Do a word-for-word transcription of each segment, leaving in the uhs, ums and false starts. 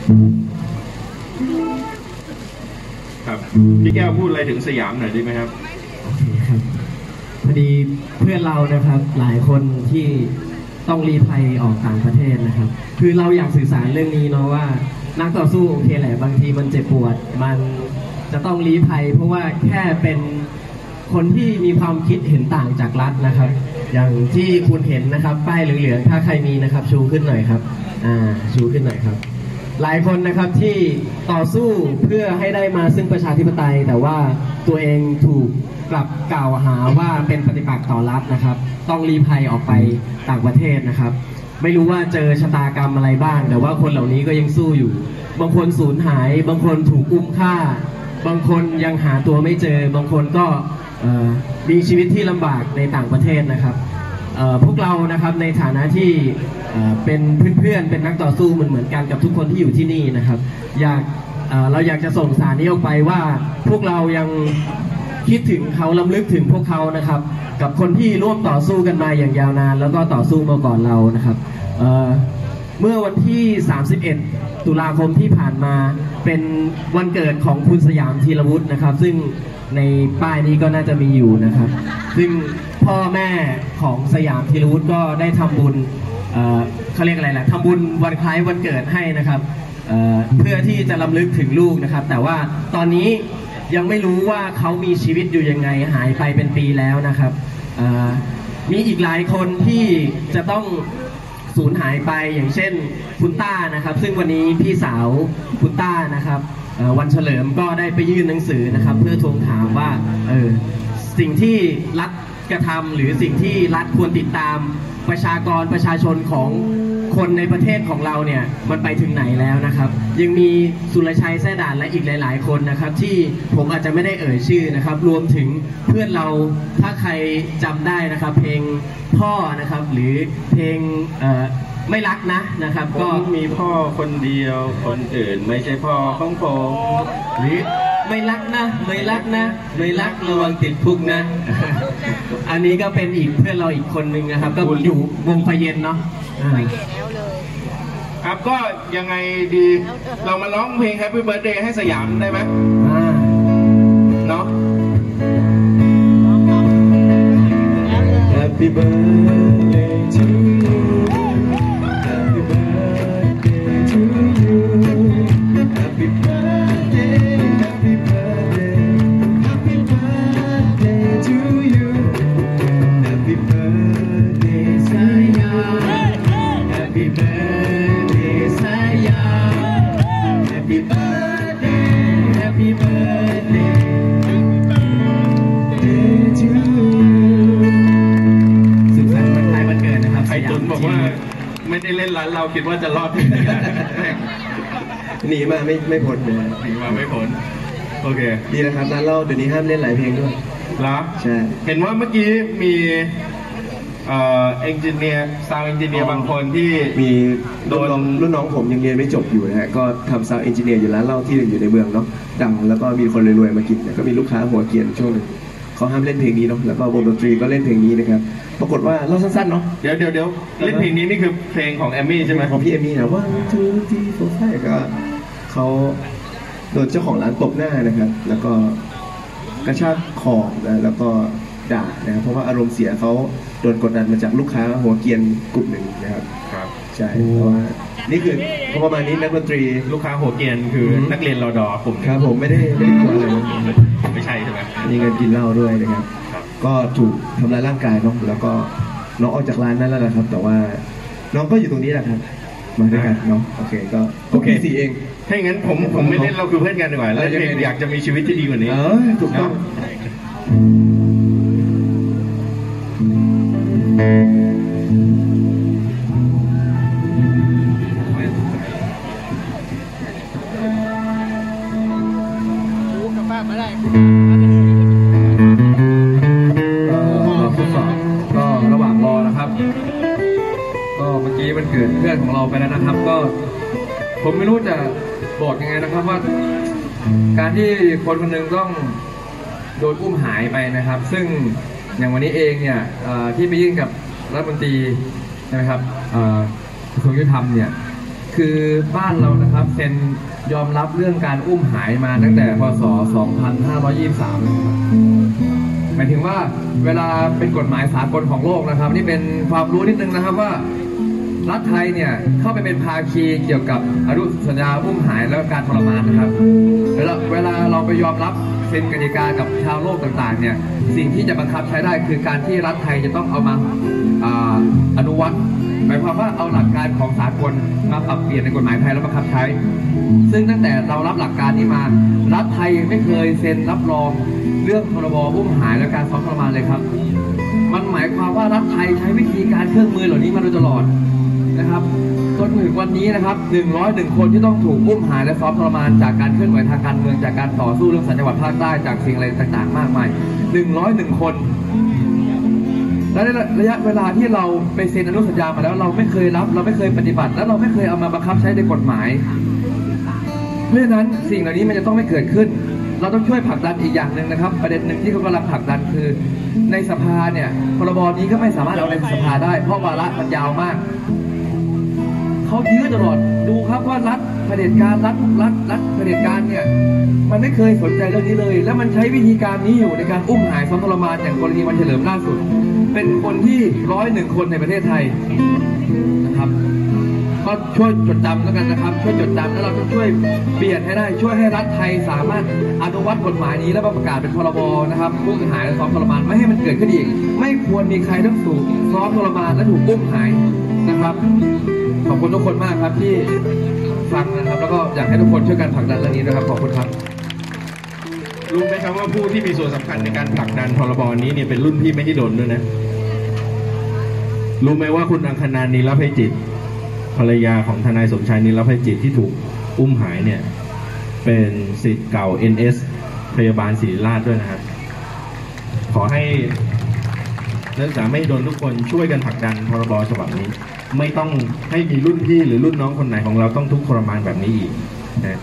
ครับพี่แก้วพูดอะไรถึงสยามหน่อยได้ไหมครับโอเคครับพอดีเพื่อนเรานะครับหลายคนที่ต้องรีภัยออกต่างประเทศนะครับคือเราอยากสื่อสารเรื่องนี้เนาะว่านักต่อสู้โอเคแหละบางทีมันเจ็บปวดมันจะต้องรีภัยเพราะว่าแค่เป็นคนที่มีความคิดเห็นต่างจากรัฐนะครับอย่างที่คุณเห็นนะครับป้ายเหลืองๆถ้าใครมีนะครับชูขึ้นหน่อยครับอ่าชูขึ้นหน่อยครับหลายคนนะครับที่ต่อสู้เพื่อให้ได้มาซึ่งประชาธิปไตยแต่ว่าตัวเองถูกกลับกล่าวหาว่าเป็นปฏิปักษ์ต่อรัฐนะครับต้องลี้ภัยออกไปต่างประเทศนะครับไม่รู้ว่าเจอชะตากรรมอะไรบ้างแต่ว่าคนเหล่านี้ก็ยังสู้อยู่บางคนสูญหายบางคนถูกอุ้มฆ่าบางคนยังหาตัวไม่เจอบางคนก็มีชีวิตที่ลำบากในต่างประเทศนะครับพวกเรานะครับในฐานะที่เป็นเพื่อนๆเป็นนักต่อสู้เหมือนเหมือนกันกับทุกคนที่อยู่ที่นี่นะครับอยากเราอยากจะส่งสารนี้ออกไปว่าพวกเรายังคิดถึงเขาล้ำลึกถึงพวกเขานะครับกับคนที่ร่วมต่อสู้กันมาอย่างยาวนานแล้วก็ต่อสู้มาก่อนเรานะครับเ, เมื่อวันที่สามสิบเอ็ดตุลาคมที่ผ่านมาเป็นวันเกิดของคุณสยามธีรวุฒินะครับซึ่งในป้ายนี้ก็น่าจะมีอยู่นะครับซึ่งพ่อแม่ของสยามธีรวุฒิก็ได้ทำบุญ เ, เขาเรียกอะไรแหละทำบุญวันคล้ายวันเกิดให้นะครับเ, เพื่อที่จะรำลึกถึงลูกนะครับแต่ว่าตอนนี้ยังไม่รู้ว่าเขามีชีวิตอยู่ยังไงหายไปเป็นปีแล้วนะครับมีอีกหลายคนที่จะต้องสูญหายไปอย่างเช่นคุณต้านะครับซึ่งวันนี้พี่สาวคุณต้านะครับวันเฉลิมก็ได้ไปยื่นหนังสือนะครับเพื่อทวงถามว่าเออสิ่งที่รัฐกระทำหรือสิ่งที่รัฐควรติดตามประชากรประชาชนของคนในประเทศของเราเนี่ยมันไปถึงไหนแล้วนะครับยังมีสุรชัยแซ่ด่านและอีกหลายๆคนนะครับที่ผมอาจจะไม่ได้เอ่ยชื่อนะครับรวมถึงเพื่อนเราถ้าใครจำได้นะครับเพลงพ่อนะครับหรือเพลงไม่รักนะนะครับก็มีพ่อคนเดียวคนอื่นไม่ใช่พ่อของผมหรือไม่รักนะไม่รักนะไม่รักระวังติดคุกนะ อันนี้ก็เป็นอีกเพื่อนเราอีกคนนึงนะครับก็อยู่วงไฟเย็นเนาะครับก็ยังไงดีเรามาร้องเพลง Happy Birthday ให้สยามได้ไหมเนาะ Happy Birthday to you Happy Birthday to you Happy Birthday Happy Birthday Happy Birthday to you Happy Birthday สยาม Happy Birthday สยาม Happy Birthday Happy Birthday to you สุขสันต์วันคล้ายวันเกิดนะครับไอ้ตุนบอกว่าไม่ได้เล่นร้านเราคิดว่าจะรอดหนีมาไม่ไม่พ้นเลยหนีมาไม่พ้นโอเคดีนะครับร้านเราเดี๋ยวนี้ห้ามเล่นหลายเพลงด้วยเหรอใช่เห็นว่าเมื่อกี้มีเอ่อเอนจิเนียร์ซาวด์เอนจิเนียร์บางคนที่มีโดนรุ่นน้องผมยังเรียนไม่จบอยู่นะฮะก็ทำซาวด์เอนจิเนียร์อยู่ร้านเหล้าที่หนึ่งอยู่ในเมืองเนาะดังแล้วก็มีคนรวยๆมากินก็มีลูกค้าหัวเกียนช่วงนึงเขาห้ามเล่นเพลงนี้เนาะแล้วก็วงดนตรีก็เล่นเพลงนี้นะครับปรากฏว่าเล่าสั้นๆเนาะเดี๋ยวเดี๋ยวเดี๋ยวเล่นเพลงนี้นี่คือเพลงของแอมมี่ใช่ไหมของพี่แอมมี่นะว่าทูทีโฟร์ไฟก็เขาโดนเจ้าของร้านตบหน้านะครับแล้วก็กระชากคอนะแล้วก็ด่านะครับเพราะว่าอารมณ์เสียเขาโดนกดดันมาจากลูกค้าหัวเกียนกลุ่มหนึ่งนะครับครับใช่เพราะว่านี่คือประมาณนี้นักดนตรีลูกค้าหัวเกียนคือนักเรียนรอดอกลุ่มครับผมไม่ได้ไม่ได้กลัวเลยไม่ใช่ใช่ไหมมีเงินกินเหล้าด้วยนะครับก็ถูกทำร้ายร่างกายเนาะแล้วก็น้องออกจากร้านนั้นแล้วแหละครับแต่ว่าน้องก็อยู่ตรงนี้แหละครับมาด้วยกันเนาะโอเคก็โอเคสี่เองถ้าอย่างนั้นผมผมไม่เล่นเราคือเพื่อนกันดีกว่าแล้วอยากจะมีชีวิตที่ดีกว่านี้เออถูกต้องมาได้ทดสอบก็ระหว่างรอนะครับก็เมื่อกี้มันเกิดเพื่อนของเราไปแล้วนะครับก็ผมไม่รู้จะบอกยังไงนะครับว่าการที่คนคนหนึ่งต้องโดนอุ้มหายไปนะครับซึ่งอย่างวันนี้เองเนี่ยที่ไปยื่นกับรัฐมนตรีใช่ไหมครับกระทรวงยุติธรรมเนี่ยคือบ้านเรานะครับเซ็นยอมรับเรื่องการอุ้มหายมาตั้งแต่พศสองพันห้าร้อยยี่สิบสามนะครับหมายถึงว่าเวลาเป็นกฎหมายสากลของโลกนะครับนี่เป็นความรู้นิดนึงนะครับว่ารัฐไทยเนี่ยเข้าไปเป็นภาคีเกี่ยวกับอนุสัญญาอุ้มหายและการทรมานนะครับแล้วเวลาเราไปยอมรับเซ็นกติกากับชาวโลกต่างๆเนี่ยสิ่งที่จะบังคับใช้ได้คือการที่รัฐไทยจะต้องเอามาอนุวัตหมายความว่าเอาหลักการของสากลมาปรับเปลี่ยนในกฎหมายไทยแล้วบังคับใช้ซึ่งตั้งแต่เรารับหลักการนี้มารัฐไทยไม่เคยเซ็นรับรองเรื่องพรบอุ้มหายและการซ้อมทรมานเลยครับมันหมายความว่ารัฐไทยใช้วิธีการเครื่องมือเหล่านี้มาโดยตลอดนะครับจนถึงวันนี้นะครับหนึ่งร้อยหนึ่งคนที่ต้องถูกอุ้มหายและซ้อมทรมานจากการเคลื่อนไหวทางการเมืองจากการต่อสู้เรื่องสัญญาบัตรภาคใต้จากสิ่งอะไรต่างๆมากมายหนึ่งร้อยหนึ่งคนและในระยะเวลาที่เราไปเซ็นอนุสัญญามาแล้วเราไม่เคยรับเราไม่เคยปฏิบัติและเราไม่เคยเอามาบังคับใช้ในกฎหมายเพราะฉะนั้นสิ่งเหล่านี้มันจะต้องไม่เกิดขึ้นเราต้องช่วยผลักดันอีกอย่างหนึ่งนะครับประเด็นหนึ่งที่เขากำลังผลักดันคือในสภาเนี่ยพรบนี้ก็ไม่สามารถเอาในสภาได้เพราะวาระมันยาวมากเขายื้อตลอดดูครับว่ารัฐเผด็จการรัฐรัฐรัฐเผด็จการเนี่ยมันไม่เคยสนใจเรื่องนี้เลยแล้วมันใช้วิธีการนี้อยู่ในการอุ้มหายซ้อมทรมานอย่างกรณีวันเฉลิมล่าสุดเป็นคนที่ร้อยหนึ่งคนในประเทศไทยนะครับก็ช่วยจดจำแล้วกันนะครับช่วยจดจำแล้วเราต้องช่วยเปลี่ยนให้ได้ช่วยให้รัฐไทยสามารถอนุวัตกฎหมายนี้และประกาศเป็นพรบนะครับอุ้มหายและซ้อมทรมานไม่ให้มันเกิดขึ้นอีกไม่ควรมีใครต้องถูกซ้อมทรมานและถูกอุ้มหายนะครับขอบคุณทุกคนมากครับที่ฟังนะครับแล้วก็อยากให้ทุกคนช่วยกันผลักดันเรื่องนี้นะครับขอบคุณครับรู้ไหมครับว่าผู้ที่มีส่วนสำคัญในการผลักดันพรบนี้เนี่ยเป็นรุ่นพี่ไม่ให้โดนด้วยนะรู้ไหมว่าคุณอังคณานีรภัยจิตภรรยาของทนายสมชายนีรภัยจิตที่ถูกอุ้มหายเนี่ยเป็นศิษย์เก่า เอ็น เอส พยาบาลศิริราชด้วยนะครับขอให้นักศึกษาไม่โดนทุกคนช่วยกันผลักดันพรบฉบับนี้ไม่ต้องให้มีรุ่นพี่หรือรุ่นน้องคนไหนของเราต้องทุกข์ทรมานแบบนี้อีกนะ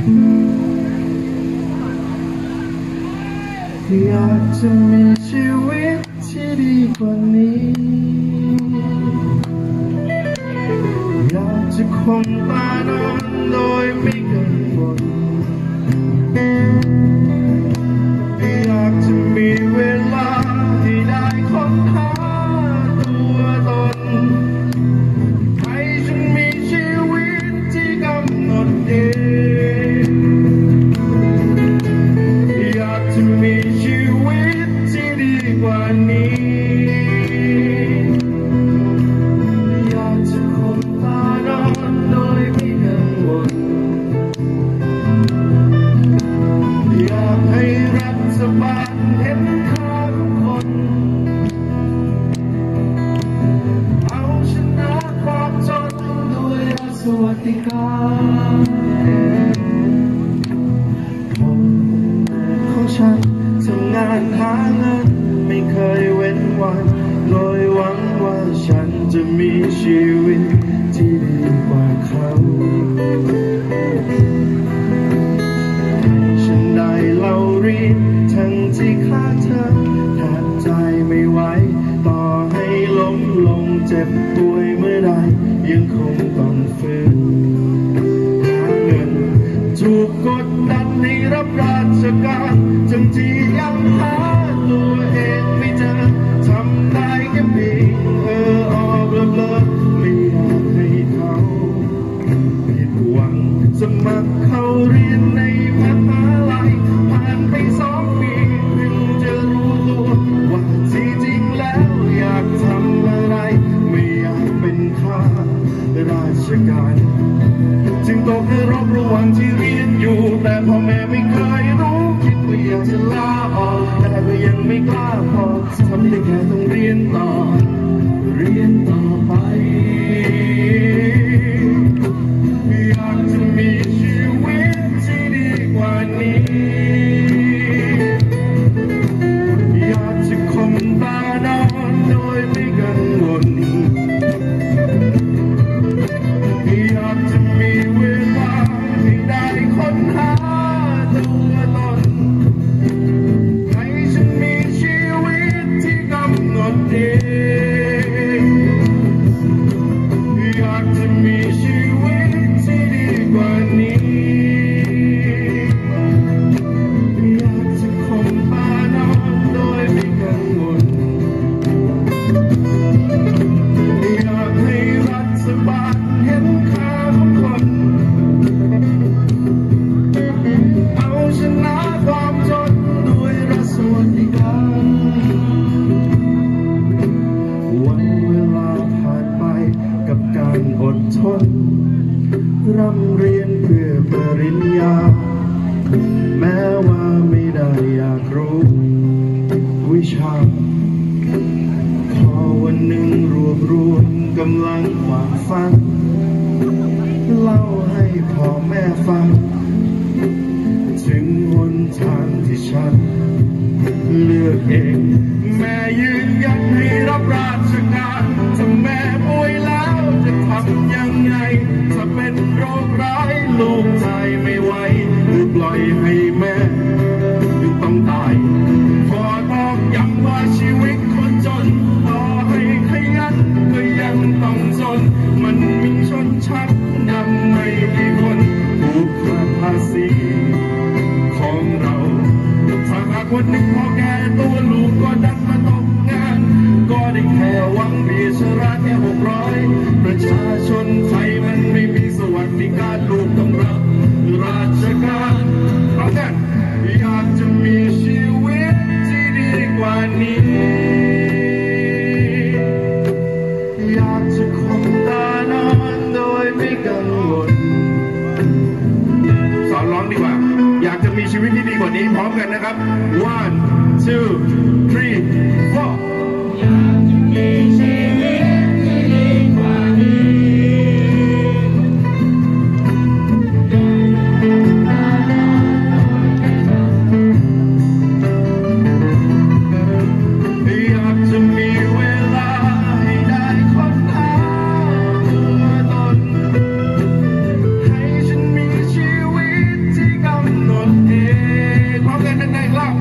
อยากจะมีชีวิตที่ดีกว่านี้อยากจะคงตานอนโดยไม่กังวลอยากจะมีเวลาที่ได้ค้นหาตัวตนให้ฉันมีชีวิตที่กำหนดเองอยากจะมีชีวิตที่ดีกว่านี้อยากจะคงตานอนโดยไม่กังวลอยากให้รัฐบาลเห็นค่าของคนเอาชนะความจนด้วยสวัสดิการผมของฉันทำงานหาเงินไม่เคยเว้นวันโดยหวังว่าฉันจะมีชีวิตที่ดีกว่าเขาฉันได้เล่าเรียนทั้งที่ค่าเธอแทบใจไม่ไหวต่อให้ล้มลงเจ็บป่วยเมื่อใดยังคงต้องฝืนหาเงินถูกกดดันให้รับราชการจนที่ยังหาตัวเองไม่เจอทำได้แค่เพียงเออออกเบลอๆไม่อยากให้เขาผิดหวังสมัครเข้าเรียนในมหาลัยผ่านไปสองปีเพิ่งจะรู้ตัวว่าที่จริงแล้วอยากทำอะไรไม่อยากเป็นข้าราชการจึงตกนรกระหว่างที่เรียนอยู่แต่พ่อแม่ไม่เคยรู้คิดว่าอยากจะลาออกแต่ก็ยังไม่กล้าพอทำได้แค่ต้องเรียนต่อเรียนต่อไปอยากจะมีชีวิตที่ดีกว่านี้อยากจะคมตานอนโดยไม่กังวลอยากจะมีเวลาให้ได้ค้นหาตัวตนให้ฉันมีชีวิตที่กำหนดเองร่ำเรียนเพื่อปริญญาแม้ว่าไม่ได้อยากรู้วิชาพอวันหนึ่งรวบรวมกำลังความฝันเล่าให้พ่อแม่ฟังถึงหนทางที่ฉันเลือกเองแม่ยืนยันให้รับราชการถ้าแม่ป่วยแล้วจะทำยังไงถ้าเป็นโรคร้ายลูกใจไม่ไหวหรือปล่อยให้แม่ต้องตายพอต้องย้ำว่าชีวิตคนจนต่อให้ขยันก็ยังต้องจนมันมีชนชั้นนำไม่กี่คนผูกขาดภาษีของเราถ้าหากวันหนึ่งพอแก่ตัวลูกก็ดันมาตกงานก็ได้แค่หวังเบี้ยชราแค่หกร้อยประชาชนไทยมันไม่มีสวัสดิการลูกต้องรับราชการเพราะงั้นอยากจะมีชีวิตที่ดีกว่านี้อยากจะคงตานอนโดยไม่กังวลสอนร้องดีกว่าอยากจะมีชีวิตที่ดีกว่านี้พร้อมกันนะครับ one two three four อยากจะมีชีวิตที่ดีกว่านี้อยากจะมีเวลาให้ได้ค้นหาตัวตนให้ฉันมีชีวิตที่กำหนดเองพร้อมกันดังๆครับ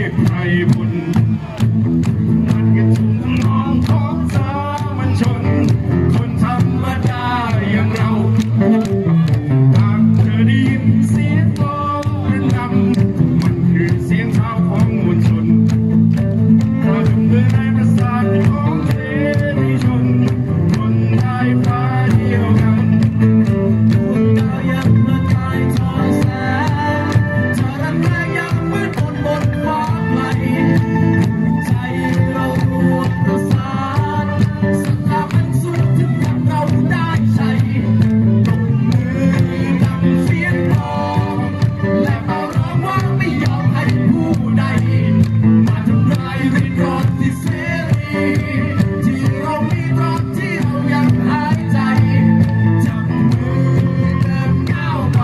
ไพรบุญมันก็ทุ่งมองท้องฟ้ามันชนคนธรรมดาอย่างเราหากเธอได้ยินเสียงร้องระนำมันคือเสียงเท้าของมวลชนพอถึงเมื่อในประสาทของเทนิชนคนได้พาเดียวกันดวงดาวยังประกายทอแสงเธอรักแรงยังมืดมนบนฟ้าไกลใจเรารวมประสานสักการมันสุดถึงทำเราได้ใช้ตบมือดังเสียงบอกและเป่าร้องว่าไม่ยอมให้ผู้ใดมาทำลายริดรอนที่เสรีที่เรามีตอนที่เรายังหายใจจับมือเดินก้าวไป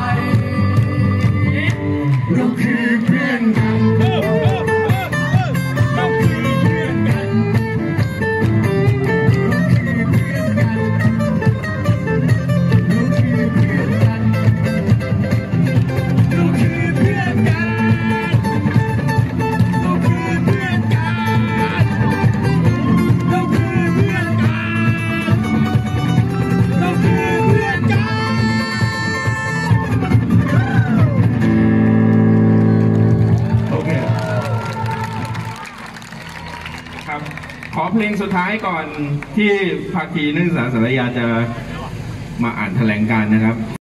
เราคือเพื่อนกันเราคือเพื่อนกันเราคือเพื่อนกันเราคือเพื่อนกันเราคือเพื่อนกันเราคือเพื่อนกันเราคือเพื่อนกันโอเคครับ ขอเพลงสุดท้ายก่อนที่ภาคีนักศึกษาสารยาจะมาอ่านแถลงการณ์นะครับ